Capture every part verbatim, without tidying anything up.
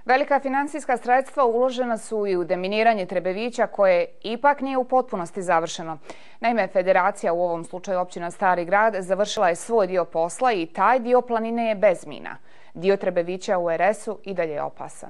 Velika finansijska sredstva uložena su i u deminiranje Trebevića, koje ipak nije u potpunosti završeno. Naime, Federacija, u ovom slučaju općina Stari Grad, završila je svoj dio posla i taj dio planine je bez mina. Dio Trebevića u er es-u i dalje je opasan.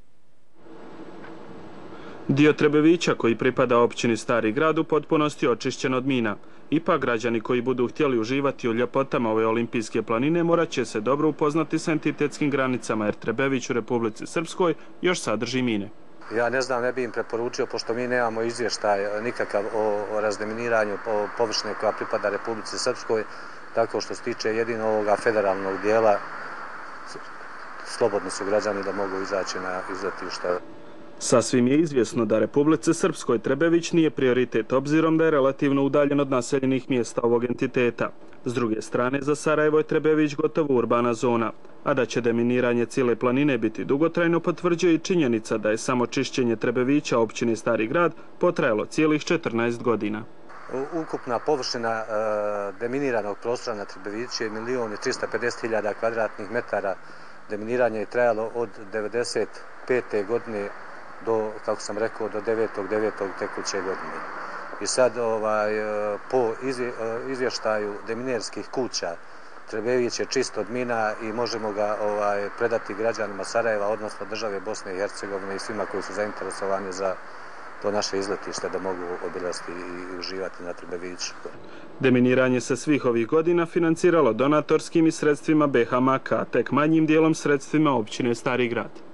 Dio Trebevića koji pripada općini Stari Grad u potpunosti je očišćen od mina. Ipak građani koji budu htjeli uživati u ljepotama ove olimpijske planine morat će se dobro upoznati s entitetskim granicama, jer Trebević u Republici Srpskoj još sadrži mine. Ja ne znam, ne bi im preporučio, pošto mi nemamo izvještaj nikakav o razminiranju površine koja pripada Republici Srpskoj, tako što se tiče jedino ovoga federalnog dijela, slobodni su građani da mogu izaći na izletišta. Sasvim je izvjesno da Republici Srpskoj Trebević nije prioritet, obzirom da je relativno udaljen od naseljenih mjesta ovog entiteta. S druge strane, za Sarajevo je Trebević gotovo urbana zona, a da će deminiranje cijele planine biti dugotrajno potvrđuje i činjenica da je samo čišćenje Trebevića općine Stari Grad potrajalo cijelih četrnaest godina. Ukupna površina deminiranog prostora na Trebeviću je milion i trista pedeset hiljada kvadratnih metara. Deminiranje je trajalo od devedeset pete godine do, kako sam rekao, do devetog devetog tekuće godine. I sad ovaj, po izvještaju deminerskih kuća Trebević je čist od mina i možemo ga ovaj, predati građanima Sarajeva, odnosno države Bosne i Hercegovine i svima koji su zainteresovani za to naše izletište da mogu obilaziti i uživati na Trebeviću. Deminiranje se svih ovih godina financiralo donatorskim i sredstvima be ha em a ka, tek manjim dijelom sredstvima općine Stari Grad.